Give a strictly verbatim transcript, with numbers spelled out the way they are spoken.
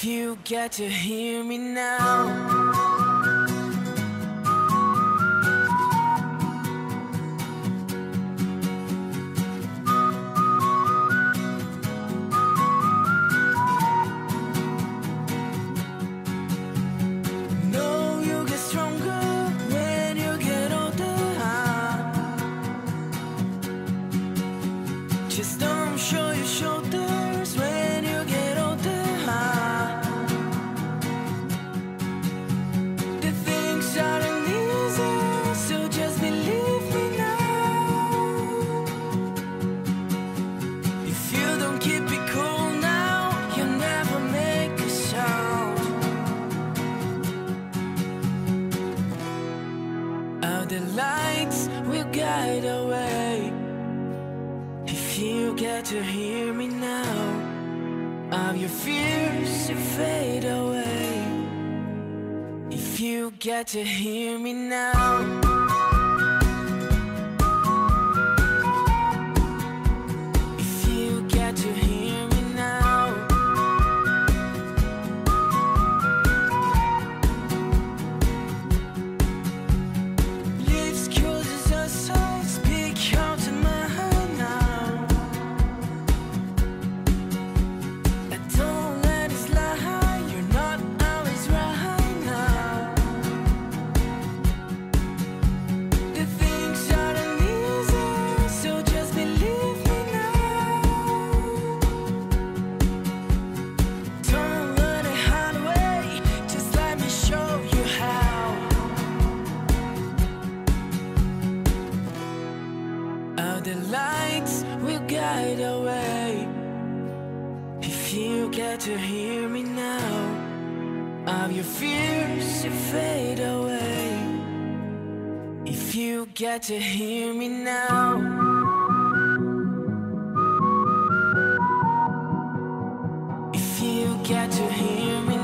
If you get to hear me now. Just don't show your shoulders when you get older. The things aren't easy, so just believe me now. If you don't keep it cool now, you'll never make a sound. All the lights will guide our way. If you get to hear me now, all your fears will fade away. If you get to hear me now. If you get to hear me now. Lips closes us all, speak out to my heart. The lights will guide our way. If you get to hear me now, all your fears will fade away. If you get to hear me now. If you get to hear me now.